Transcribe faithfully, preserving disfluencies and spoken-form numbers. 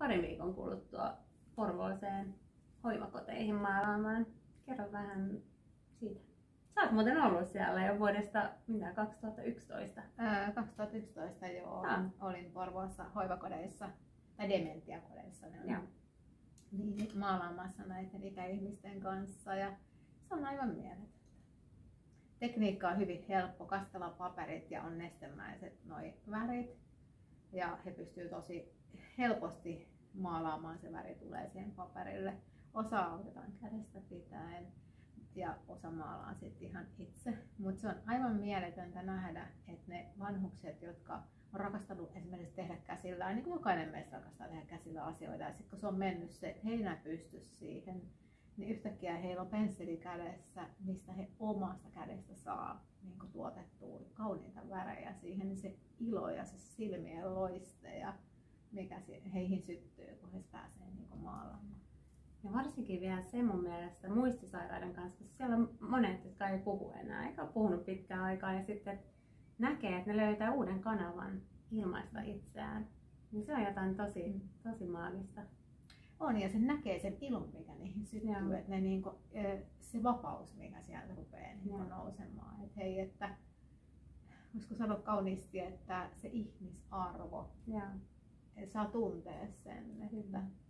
parin viikon kuluttua Porvooseen hoivakoteihin maalaamaan. Kerro vähän siitä. Sä oot muuten ollut siellä jo vuodesta mitä, kaksituhattayksitoista? Ää, kaksituhattayksitoista joo, Ah. olin Porvoossa hoivakodeissa tai dementiakodeissa ne on, Joo. niin, maalaamassa näiden ikäihmisten kanssa ja se on aivan mieletöntä. Tekniikka on hyvin helppo, kastella paperit ja on nestemäiset noi värit ja he pystyvät tosi helposti maalaamaan, se väri tulee siihen paperille. Osa autetaan kädestä pitäen ja osa maalaan sitten ihan itse. Mutta se on aivan mieletöntä nähdä, että ne vanhukset, jotka on rakastanut esimerkiksi tehdä käsillään, niin kuin jokainen meistä rakastaa tehdä käsillä asioita, ja sitten kun se on mennyt se heinä pysty siihen, niin yhtäkkiä heillä on pensseli kädessä, mistä he omasta kädestä saa niin kuin tuotettua kauniita värejä siihen, niin se ilo ja se silmien loiste ja mikä heihin syttyy, kun he pääsee niin kuin maalaamaan. Ja varsinkin vielä se mun mielestä muistisairaiden kanssa, koska siellä on monet, jotka ei puhu enää, eikä ole puhunut pitkään aikaa, ja sitten näkee, että ne löytää uuden kanavan ilmaista itseään. Niin se on jotain tosi, tosi maagista. On, ja se näkee sen ilon, mikä niihin syttyy, että ne niinku, se vapaus, mikä sieltä rupeaa niinku nousemaan. Et hei, että voisiko sanoa kauniisti, että se ihmisarvo, ja. saa tuntea sen, että